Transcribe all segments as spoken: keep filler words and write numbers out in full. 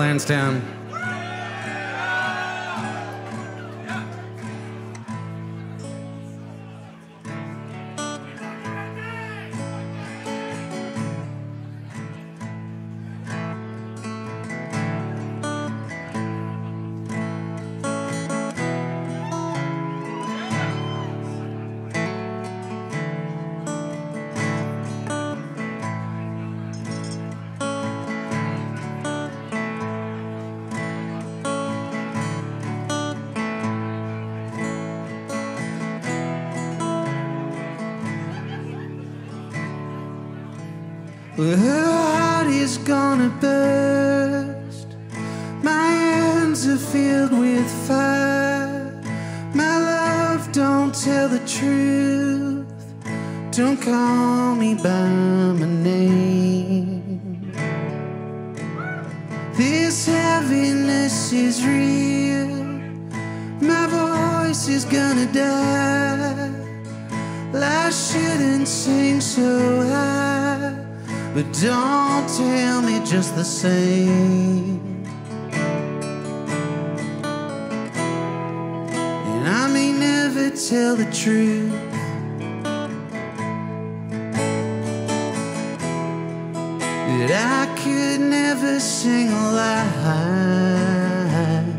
Lansdowne. Well, her heart is gonna burst. My hands are filled with fire. My love, don't tell the truth. Don't call me by my name. This heaviness is real. My voice is gonna die. Well, I shouldn't sing so high, but don't tell me just the same. And I may never tell the truth, that I could never sing a lie.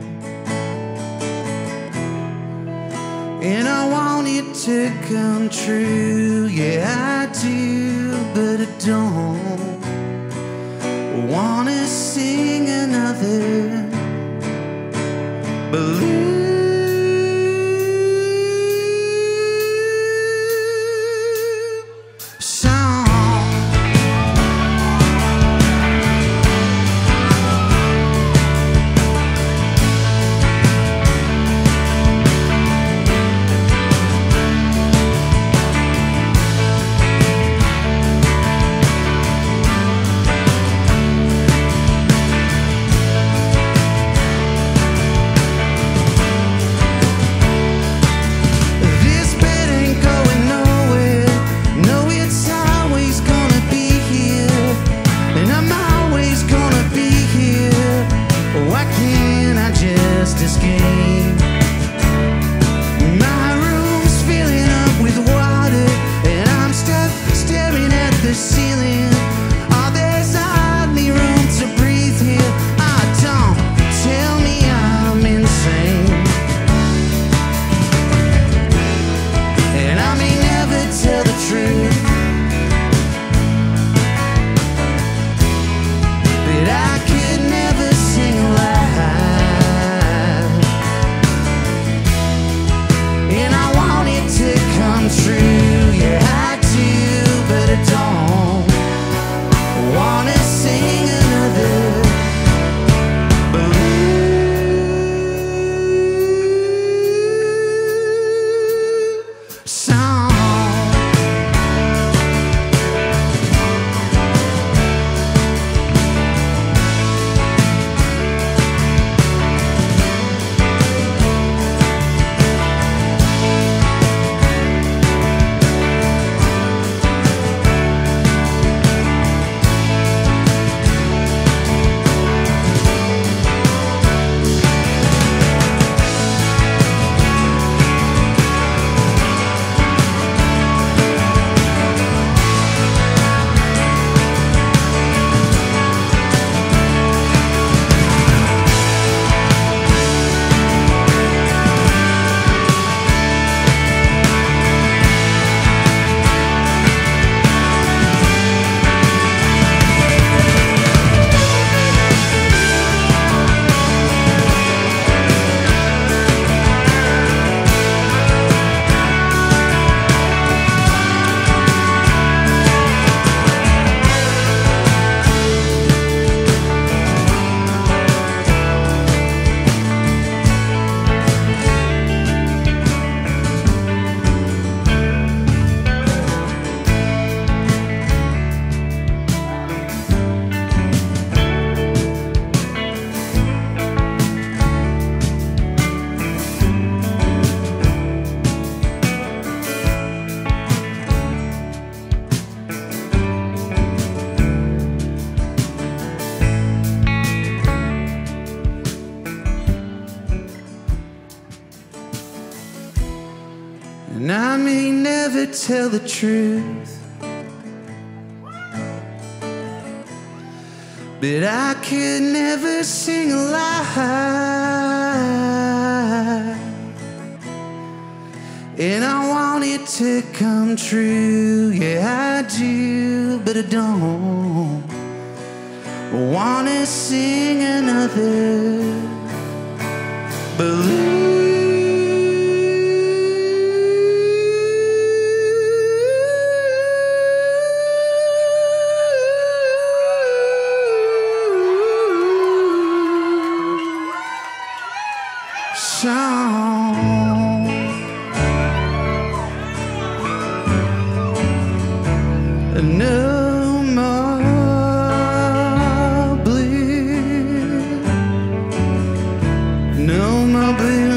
And I want it to come true, yeah I do, but I don't wanna sing another blues song. and I may never tell the truth, but I could never sing a lie. And I want it to come true, yeah I do, but I don't wanna sing another blues. No more blue, no more blue.